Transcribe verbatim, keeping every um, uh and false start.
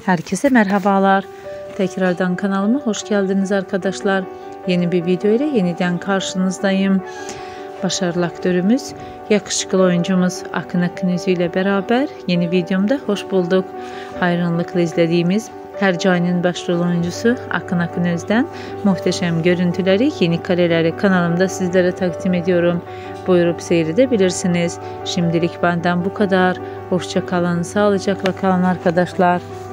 Herkese merhabalar. Tekrardan kanalıma hoş geldiniz arkadaşlar. Yeni bir video ile yeniden karşınızdayım. Başarılı aktörümüz, yakışıklı oyuncumuz Akın Akınözü ile beraber yeni videomda hoş bulduk. Hayranlıkla izlediğimiz Hercai'nin başrol oyuncusu Akın Akınöz'den muhteşem görüntüleri, yeni kareleri kanalımda sizlere takdim ediyorum. Buyurup seyredebilirsiniz. Şimdilik benden bu kadar. Hoşça kalın, sağlıcakla kalın arkadaşlar.